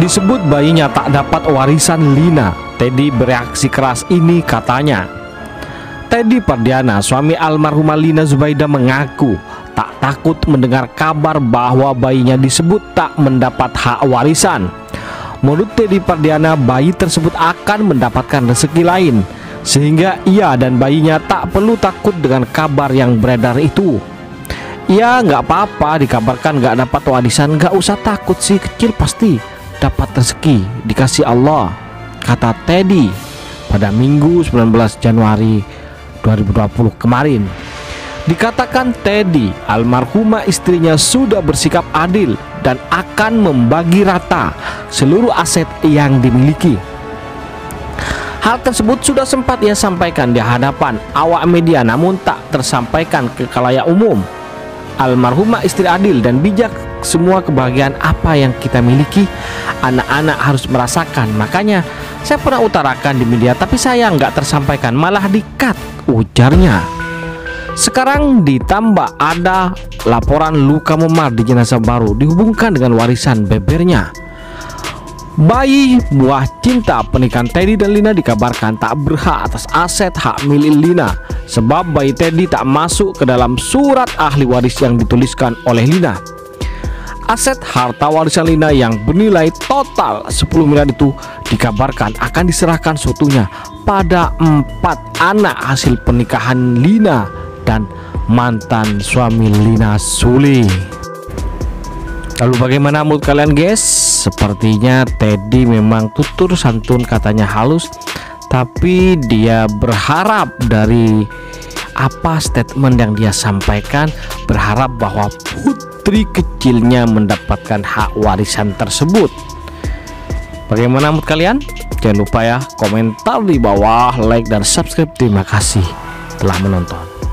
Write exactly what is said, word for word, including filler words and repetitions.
disebut bayinya tak dapat warisan Lina. Teddy bereaksi keras ini katanya. Teddy Pardiana, suami almarhumah Lina Zubaida, mengaku tak takut mendengar kabar bahwa bayinya disebut tak mendapat hak warisan. Menurut Teddy Pardiana, bayi tersebut akan mendapatkan rezeki lain, sehingga ia dan bayinya tak perlu takut dengan kabar yang beredar itu. Ya nggak apa-apa dikabarkan nggak dapat warisan, nggak usah takut sih, kecil pasti dapat rezeki dikasih Allah, kata Teddy pada Minggu sembilan belas Januari dua ribu dua puluh kemarin. Dikatakan Teddy, almarhumah istrinya sudah bersikap adil dan akan membagi rata seluruh aset yang dimiliki. Hal tersebut sudah sempat ia sampaikan di hadapan awak media, namun tak tersampaikan ke khalayak umum. Almarhumah istri adil dan bijak, semua kebahagiaan apa yang kita miliki anak-anak harus merasakan. Makanya saya pernah utarakan di media, tapi saya nggak tersampaikan, malah di-cut, ujarnya. Sekarang ditambah ada laporan luka memar di jenazah baru dihubungkan dengan warisan bebernya. Bayi buah cinta pernikahan Teddy dan Lina dikabarkan tak berhak atas aset hak milik Lina, sebab bayi Teddy tak masuk ke dalam surat ahli waris yang dituliskan oleh Lina. Aset harta warisan Lina yang bernilai total sepuluh miliar itu dikabarkan akan diserahkan seutuhnya pada empat anak hasil pernikahan Lina dan mantan suami Lina, Suli. Lalu bagaimana menurut kalian guys? Sepertinya Teddy memang tutur santun, katanya halus, tapi dia berharap dari apa statement yang dia sampaikan, berharap bahwa putri kecilnya mendapatkan hak warisan tersebut. Bagaimana menurut kalian? Jangan lupa ya komentar di bawah, like dan subscribe. Terima kasih telah menonton.